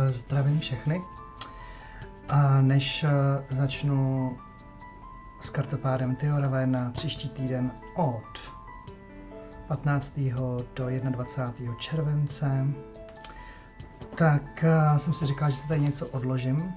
zdravím všechny. A než začnu s kartopádem Tyhorové na příští týden od 15. do 21. července, tak jsem si říkal, že si tady něco odložím.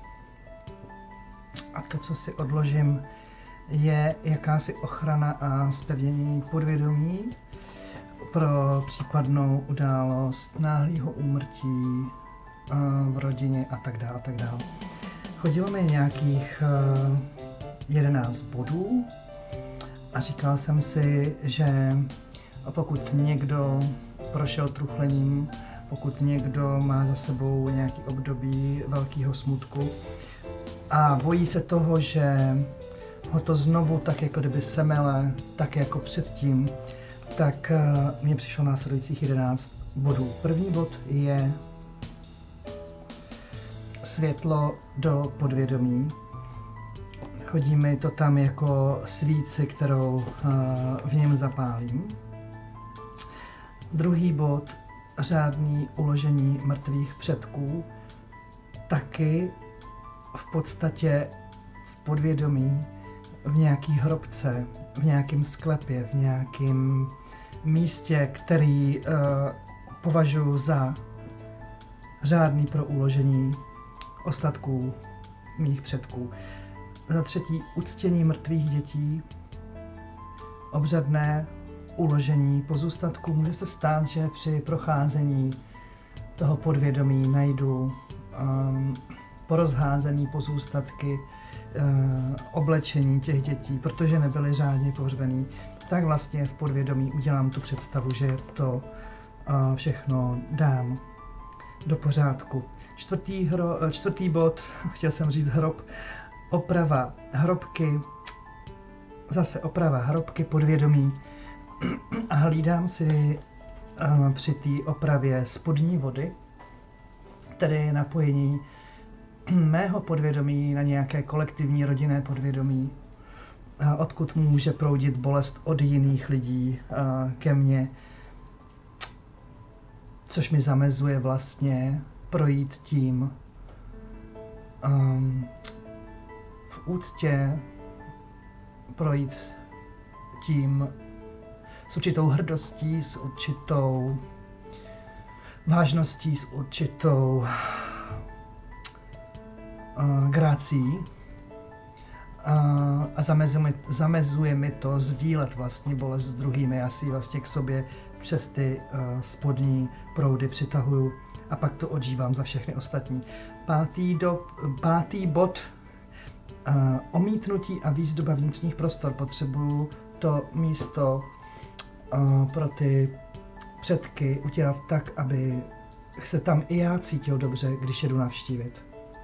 A to, co si odložím, je jakási ochrana a zpevnění podvědomí pro případnou událost náhlého úmrtí v rodině a tak dále, a tak dále. Chodilo mi nějakých 11 bodů a říkal jsem si, že pokud někdo prošel truchlením, pokud někdo má za sebou nějaký období velkého smutku a bojí se toho, že ho to znovu tak jako kdyby semele, tak jako předtím, tak mně přišlo následujících 11 bodů. První bod je světlo do podvědomí. Chodí mi to tam jako svíci, kterou v něm zapálím. Druhý bod, řádný uložení mrtvých předků, taky v podstatě v podvědomí, v nějaký hrobce, v nějakém sklepě, v nějakém místě, který považuji za řádný pro uložení ostatků mých předků. Za třetí, uctění mrtvých dětí, obřadné uložení pozůstatků. Může se stát, že při procházení toho podvědomí najdu porozházený pozůstatky, oblečení těch dětí, protože nebyly řádně pohřbený, tak vlastně v podvědomí udělám tu představu, že to všechno dám do pořádku. Čtvrtý bod, chtěl jsem říct hrob, oprava hrobky, zase oprava hrobky podvědomí a hlídám si při té opravě spodní vody, tedy napojení mého podvědomí na nějaké kolektivní rodinné podvědomí, odkud může proudit bolest od jiných lidí ke mně, což mi zamezuje vlastně projít tím v úctě, projít tím s určitou hrdostí, s určitou vážností, s určitou grácí a zamezuje mi to sdílet vlastně bolest s druhými. Já si vlastně k sobě přes ty spodní proudy přitahuju a pak to odžívám za všechny ostatní. Pátý bod, omítnutí a výzdoba vnitřních prostor. Potřebuju to místo pro ty předky udělat tak, aby se tam i já cítil dobře, když jedu navštívit.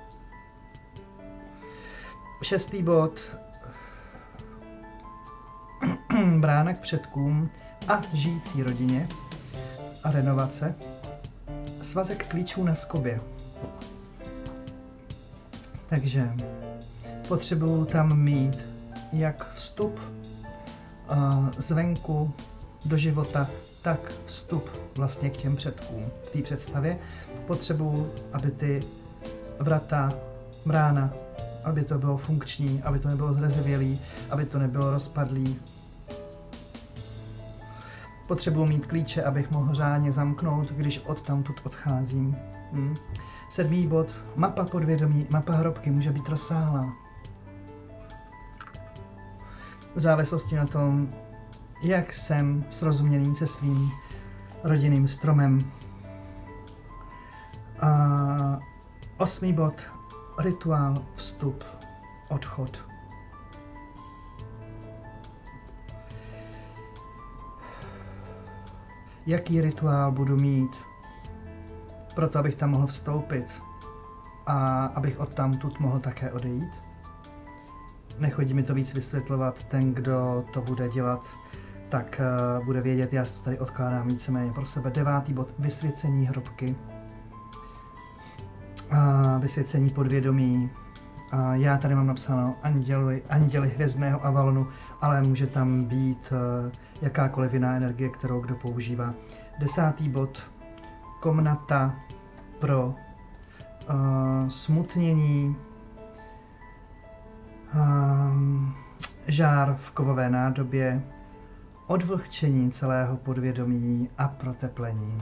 Šestý bod, brána k předkům a žijící rodině a renovace. Svazek klíčů na skobě. Takže potřebuju tam mít jak vstup zvenku do života, tak vstup vlastně k těm předkům. V té představě potřebuju, aby ty vrata, brána, aby to bylo funkční, aby to nebylo zrezivělý, aby to nebylo rozpadlý. Potřebuji mít klíče, abych mohl řádně zamknout, když odtamtud odcházím. Sedmý bod, mapa podvědomí, mapa hrobky může být rozsáhlá. V závislosti na tom, jak jsem srozuměný se svým rodinným stromem. A osmý bod, rituál, vstup, odchod. Jaký rituál budu mít, proto abych tam mohl vstoupit a abych odtamtud mohl také odejít? Nechodí mi to víc vysvětlovat, ten, kdo to bude dělat, tak bude vědět, já si to tady odkládám víceméně pro sebe. Devátý bod, vysvěcení hrobky, vysvěcení podvědomí. Já tady mám napsáno anděli hvězdného Avalonu, ale může tam být jakákoliv jiná energie, kterou kdo používá. 10. bod, komnata pro smutnění, žár v kovové nádobě, odvlhčení celého podvědomí a proteplení.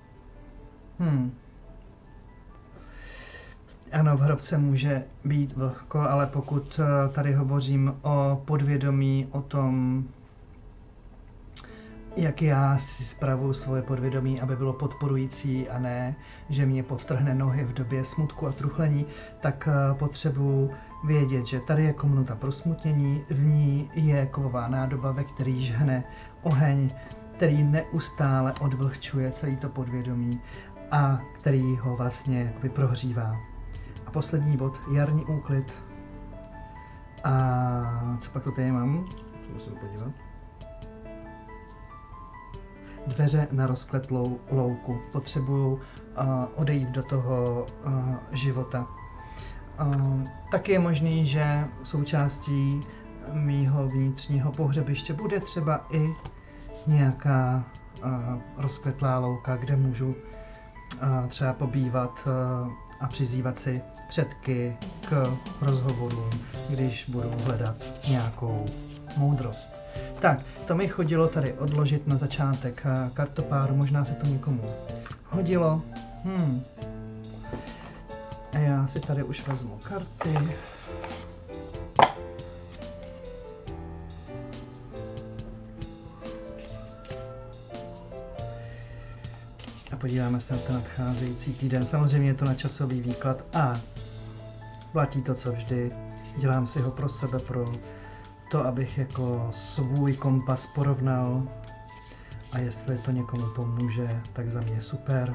Ano, v hrobce může být vlhko, ale pokud tady hovořím o podvědomí, o tom, jak já si spravuju svoje podvědomí, aby bylo podporující a ne, že mě podtrhne nohy v době smutku a truchlení, tak potřebuji vědět, že tady je komunita pro smutnění, v ní je kovová nádoba, ve který žhne oheň, který neustále odvlhčuje celý to podvědomí a který ho vlastně jakoby prohřívá. A poslední bod, jarní úklid. A co pak to tady mám? Musím podívat. Dveře na rozkletlou louku. Potřebuju odejít do toho života. Taky je možný, že součástí mýho vnitřního pohřebiště bude třeba i nějaká rozkvetlá louka, kde můžu třeba pobývat a přizývat si předky k rozhovorům, když budu hledat nějakou moudrost. Tak, to mi chodilo tady odložit na začátek kartopáru, možná se to někomu hodilo. A já si tady už vezmu karty. A podíváme se na ten nadcházející týden. Samozřejmě je to na časový výklad a platí to, co vždy. Dělám si ho pro sebe, pro to, abych jako svůj kompas porovnal. A jestli to někomu pomůže, tak za mě super.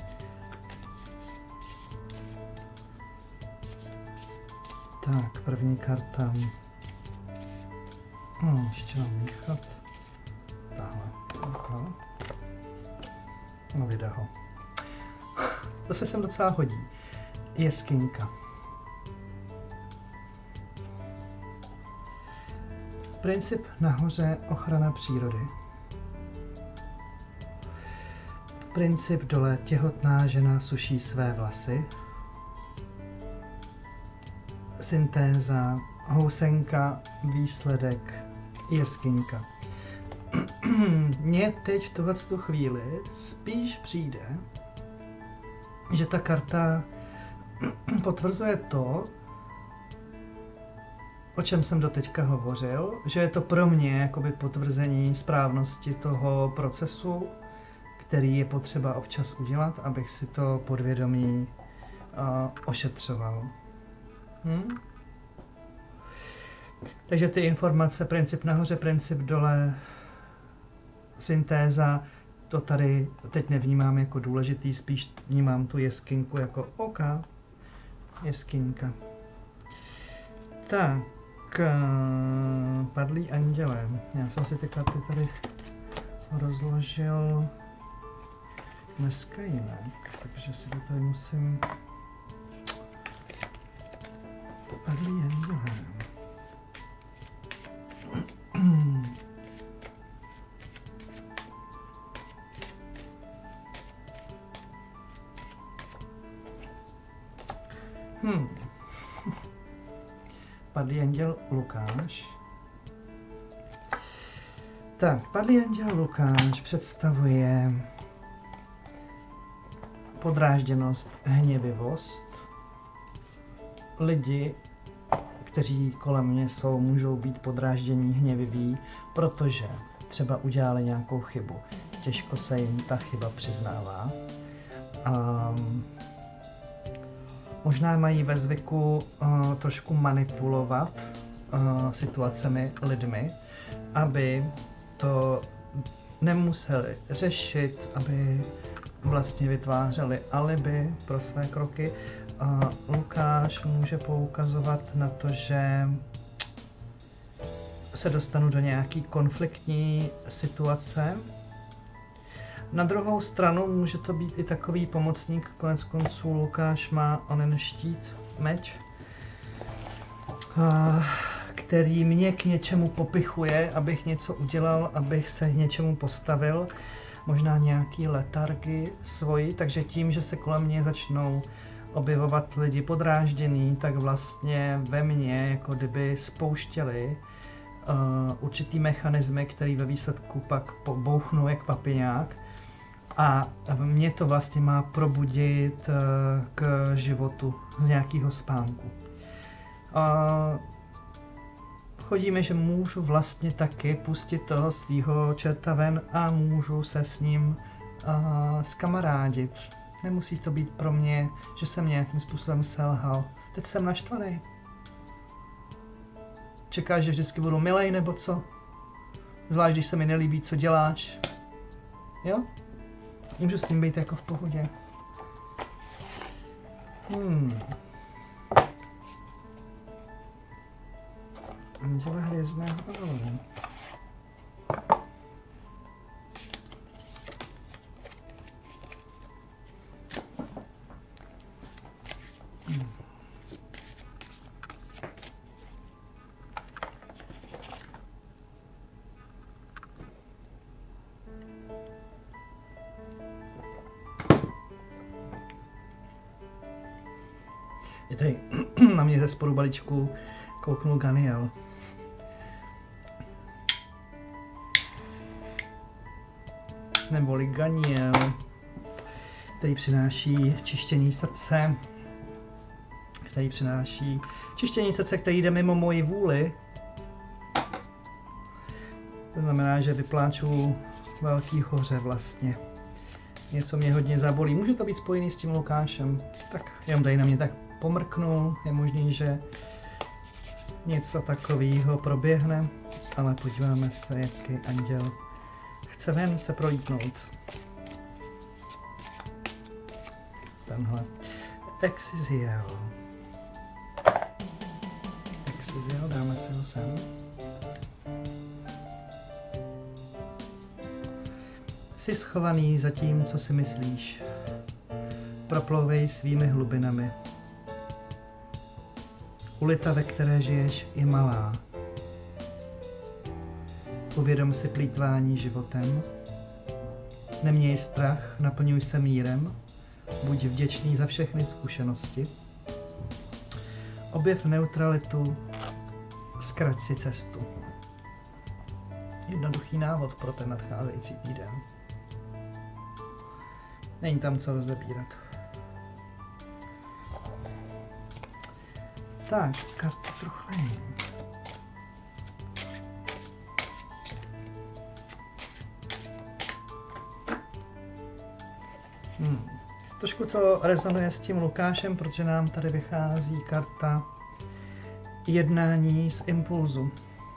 Tak, první karta. Ještě mám míchat. Tahle. No, vydá ho. To se sem docela hodí. Jeskyňka. Princip nahoře, ochrana přírody. Princip dole, těhotná žena suší své vlasy. Syntéza, housenka, výsledek, jeskyňka. Mně teď v tuhletu chvíli spíš přijde, že ta karta potvrzuje to, o čem jsem doteďka hovořil, že je to pro mě jakoby potvrzení správnosti toho procesu, který je potřeba občas udělat, abych si to podvědomí ošetřoval. Takže ty informace, princip nahoře, princip dole, syntéza, to tady teď nevnímám jako důležitý, spíš vnímám tu jeskynku jako OK, jeskyňka. Tak, padlí anděle. Já jsem si ty karty tady rozložil dneska jinak, takže si to tady musím... Padlí anděle. Padlý anděl Lukáš. Tak, padlý anděl Lukáš představuje podrážděnost, hněvivost. Lidi, kteří kolem mě jsou, můžou být podráždění, hněviví, protože třeba udělali nějakou chybu. Těžko se jim ta chyba přiznává. Možná mají ve zvyku trošku manipulovat situacemi, lidmi, aby to nemuseli řešit, aby vlastně vytvářeli alibi pro své kroky. Lukáš může poukazovat na to, že se dostanu do nějaký konfliktní situace. Na druhou stranu může to být i takový pomocník, konec konců Lukáš má onen štít, meč, který mě k něčemu popichuje, abych něco udělal, abych se k něčemu postavil, možná nějaký letargii svoji, takže tím, že se kolem mě začnou objevovat lidi podrážděný, tak vlastně ve mně jako kdyby spouštěli určitý mechanismy, který ve výsledku pak pobouchnou jak papiňák a mě to vlastně má probudit k životu z nějakého spánku. Chodíme, že můžu vlastně taky pustit toho svýho čerta ven a můžu se s ním zkamarádit. Nemusí to být pro mě, že jsem nějakým způsobem selhal. Teď jsem naštvaný. Čekáš, že vždycky budu milej, nebo co? Zvlášť, když se mi nelíbí, co děláš. Jo? Můžu s tím být jako v pohodě. Anděla hvězdného orovy. Je tady na mě ze spodu balíčku kouknul Ganiel. Neboli Ganiel, který přináší čištění srdce, který jde mimo moji vůli. To znamená, že vypláču velký hoře vlastně. Něco mě hodně zabolí. Může to být spojený s tím Lukášem. Tak jenom tady na mě tak pomrknul. Je možný, že něco takového proběhne, ale podíváme se, jaký anděl chce ven se prolítnout. Tenhle. Exiziel, dáme si ho sem. Jsi schovaný za tím, co si myslíš. Proplouvej svými hlubinami. Ulita, ve které žiješ, je malá. Uvědom si plýtvání životem. Neměj strach, naplňuj se mírem. Buď vděčný za všechny zkušenosti. Objev neutralitu, zkrať si cestu. Jednoduchý návod pro ten nadcházející týden. Není tam co rozebírat. Tak, karty truchlení. Trošku to rezonuje s tím Lukášem, protože nám tady vychází karta jednání z impulzu.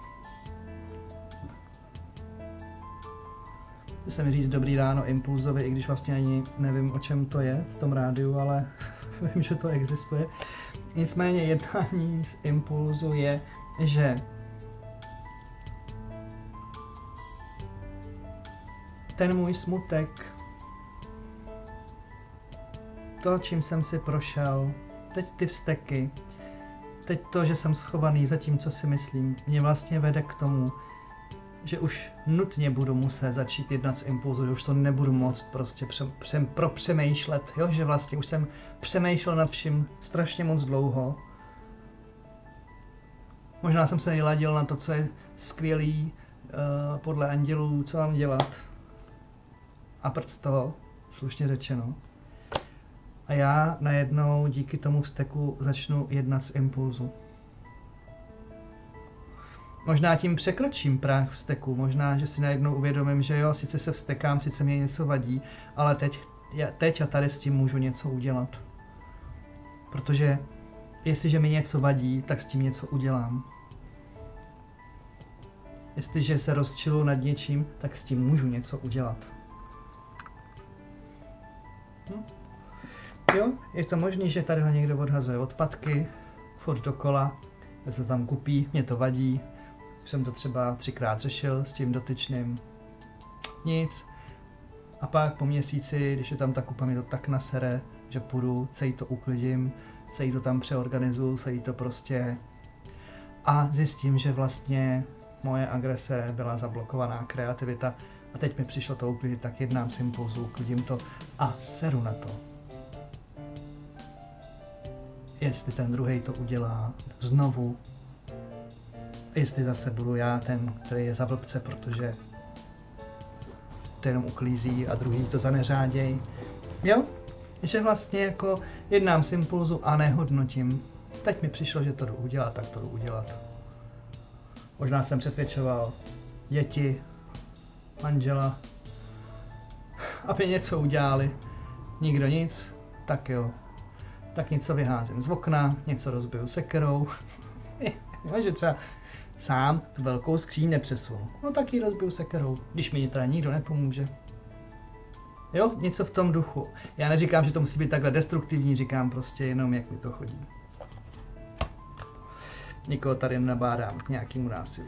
Chci se mi říct dobrý ráno impulzovi, i když vlastně ani nevím, o čem to je v tom rádiu, ale vím, že to existuje. Nicméně jednání z impulzu je, že ten můj smutek, to, čím jsem si prošel, teď ty vzteky, teď to, že jsem schovaný za tím, co si myslím, mě vlastně vede k tomu, že už nutně budu muset začít jednat z impulzu, že už to nebudu moct prostě propřemýšlet, jo? Že vlastně už jsem přemýšlel nad vším strašně moc dlouho. Možná jsem se vyladil na to, co je skvělý podle andělů, co mám dělat. A prd z toho, slušně řečeno. A já najednou díky tomu vzteku začnu jednat z impulzu. Možná tím překročím práh vzteku, možná, že si najednou uvědomím, že jo, sice se vztekám, sice mě něco vadí, ale teď a tady s tím můžu něco udělat. Protože jestliže mi něco vadí, tak s tím něco udělám. Jestliže se rozčiluji nad něčím, tak s tím můžu něco udělat. Jo, je to možný, že tady ho někdo odhazuje odpadky, furt dokola, se tam kupí, mě to vadí. Už jsem to třeba 3krát řešil s tím dotyčným. Nic. A pak po měsíci, když je tam ta kupa, mi to tak nasere, že půjdu, celý to uklidím, celý to tam přeorganizuju, celý to prostě... A zjistím, že vlastně moje agrese byla zablokovaná, kreativita. A teď mi přišlo to uklidit, tak jednám z impulzu, uklidím to a seru na to. jestli ten druhej to udělá znovu, jestli zase budu já ten, který je za blbce, protože to jenom uklízí a druhý to zaneřáděj. Jo? Že vlastně jako jednám z impulzu a nehodnotím. Teď mi přišlo, že to jdu udělat, tak to jdu udělat. Možná jsem přesvědčoval děti, manžela, aby něco udělali. Nikdo nic, tak jo. Tak něco vyházím z okna, něco rozbiju sekerou. Jo, že třeba sám tu velkou skříň nepřesunu. No tak ji rozbiju sekerou, když mi teda nikdo nepomůže. Jo, něco v tom duchu. Já neříkám, že to musí být takhle destruktivní, říkám prostě jenom, jak mi to chodí. Nikoho tady nabádám k nějakému násilí.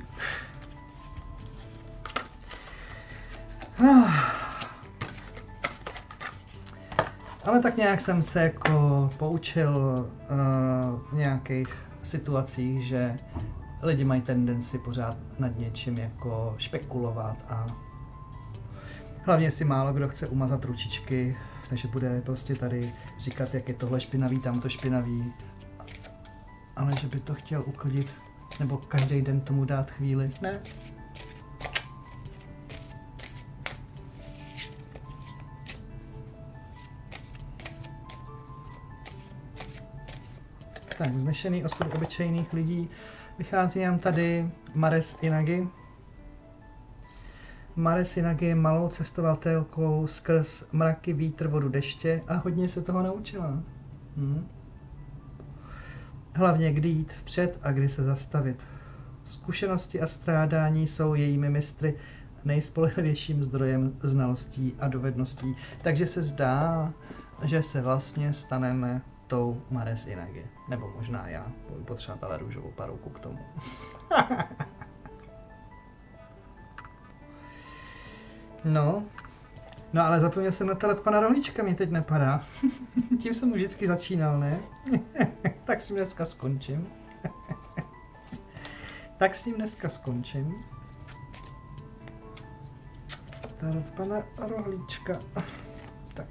Ale tak nějak jsem se jako poučil v nějakých situacích, že lidi mají tendenci pořád nad něčím jako špekulovat a hlavně si málo kdo chce umazat ručičky, takže bude prostě tady říkat, jak je tohle špinavý, tamto špinavý, ale že by to chtěl uklidit, nebo každý den tomu dát chvíli, ne. Tak, vznešený osud obyčejných lidí. Vychází nám tady Mares Inagi. Mares Inagi je malou cestovatelkou skrz mraky, vítr, vodu, deště a hodně se toho naučila. Hlavně kdy jít vpřed a kdy se zastavit. Zkušenosti a strádání jsou jejími mistry nejspolehlivějším zdrojem znalostí a dovedností. Takže se zdá, že se vlastně staneme tou Mares Inagi. Nebo možná já, budu potřebovat ale růžovou parouku k tomu. No ale zapomněl jsem natalet pana Rohlíčka, mi teď nepadá. Tím jsem už vždycky začínal, ne? Tak s ním dneska skončím. Talet pana Rohlíčka. Tak.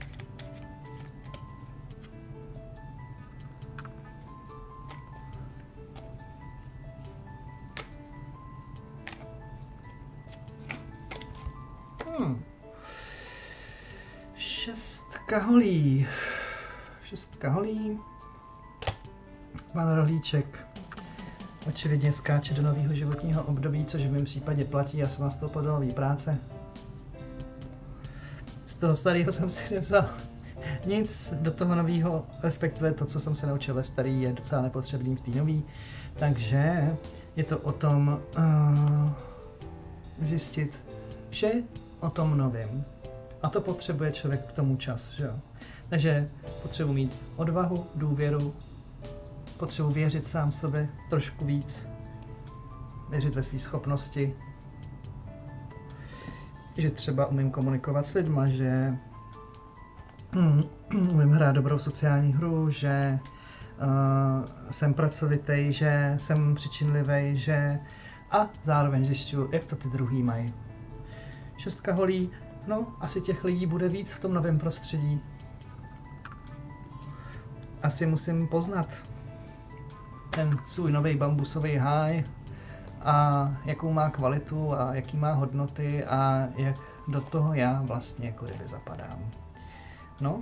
Šestka holí. Pan Rohlíček očividně skáče do nového životního období, což v mém případě platí, já jsem nastoupil do nové práce. Z toho starého jsem si nevzal nic, do toho nového, respektive to, co jsem se naučil ve starý, je docela nepotřebný v té nový. Takže je to o tom zjistit vše o tom novém. A to potřebuje člověk k tomu čas, že jo. Takže potřebuji mít odvahu, důvěru, potřebuji věřit sám sobě trošku víc, věřit ve své schopnosti, že třeba umím komunikovat s lidma, že umím hrát dobrou sociální hru, že jsem pracovitý, že jsem přičinlivý, že a zároveň zjišťuju, jak to ty druhý mají. Šestka holí, no asi těch lidí bude víc v tom novém prostředí. Asi musím poznat ten svůj nový bambusový háj a jakou má kvalitu a jaký má hodnoty a jak do toho já vlastně jako kdyby zapadám. No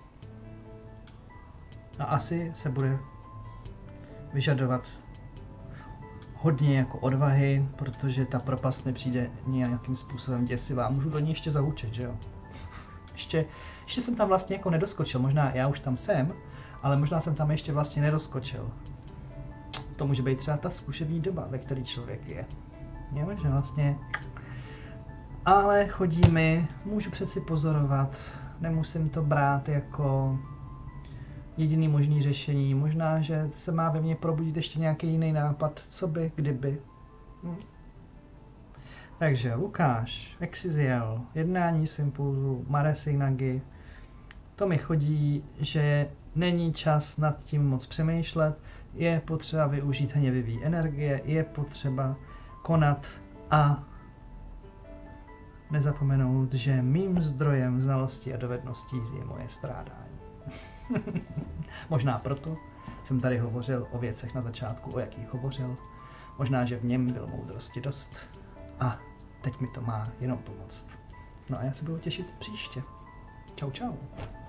a asi se bude vyžadovat hodně jako odvahy, protože ta propast nepřijde nějakým způsobem děsivá. Můžu do ní ještě zahučet, že jo? Ještě jsem tam vlastně jako nedoskočil, možná já už tam jsem, ale možná jsem tam ještě vlastně nedoskočil. To může být třeba ta zkušební doba, ve které člověk je. Jo, že vlastně... Ale chodí mi, můžu přeci pozorovat, nemusím to brát jako jediný možný řešení. Možná, že se má ve mně probudit ještě nějaký jiný nápad, co by, kdyby. Takže Lukáš, Exiziel, jednání z impulzu, Mares Inagi. To mi chodí, že není čas nad tím moc přemýšlet, je potřeba využít hněvivý energie, je potřeba konat a nezapomenout, že mým zdrojem znalostí a dovedností je moje strádání. Možná proto jsem tady hovořil o věcech na začátku, o jakých hovořil. Možná, že v něm bylo moudrosti dost. A teď mi to má jenom pomoct. No a já se budu těšit příště. Čau, čau.